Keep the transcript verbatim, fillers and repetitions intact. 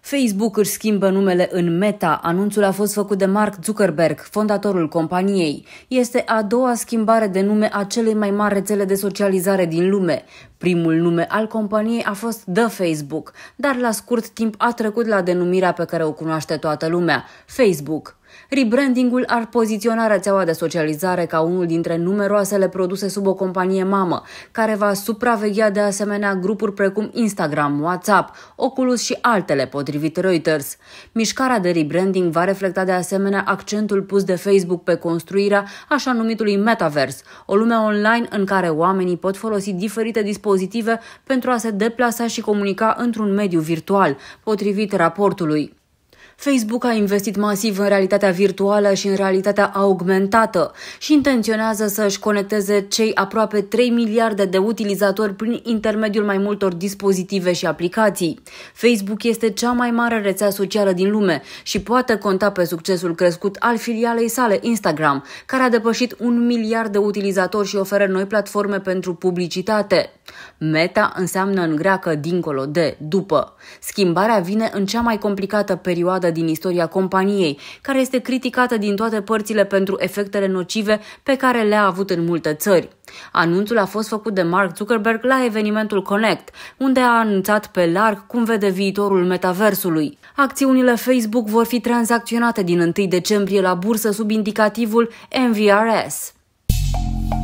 Facebook își schimbă numele în Meta. Anunțul a fost făcut de Mark Zuckerberg, fondatorul companiei. Este a doua schimbare de nume a celei mai mari rețele de socializare din lume. Primul nume al companiei a fost The Facebook, dar la scurt timp a trecut la denumirea pe care o cunoaște toată lumea, Facebook. Rebrandingul ar poziționa rețeaua de socializare ca unul dintre numeroasele produse sub o companie mamă, care va supraveghea de asemenea grupuri precum Instagram, WhatsApp, Oculus și altele, potrivit Reuters. Mișcarea de rebranding va reflecta de asemenea accentul pus de Facebook pe construirea așa numitului Metaverse, o lume online în care oamenii pot folosi diferite dispozitive pentru a se deplasa și comunica într-un mediu virtual, potrivit raportului. Facebook a investit masiv în realitatea virtuală și în realitatea augmentată și intenționează să își conecteze cei aproape trei miliarde de utilizatori prin intermediul mai multor dispozitive și aplicații. Facebook este cea mai mare rețea socială din lume și poate conta pe succesul crescut al filialei sale Instagram, care a depășit un miliard de utilizatori și oferă noi platforme pentru publicitate. Meta înseamnă în greacă dincolo de, după. Schimbarea vine în cea mai complicată perioadă din istoria companiei, care este criticată din toate părțile pentru efectele nocive pe care le-a avut în multe țări. Anunțul a fost făcut de Mark Zuckerberg la evenimentul Connect, unde a anunțat pe larg cum vede viitorul metaversului. Acțiunile Facebook vor fi tranzacționate din întâi decembrie la bursă sub indicativul M V R S.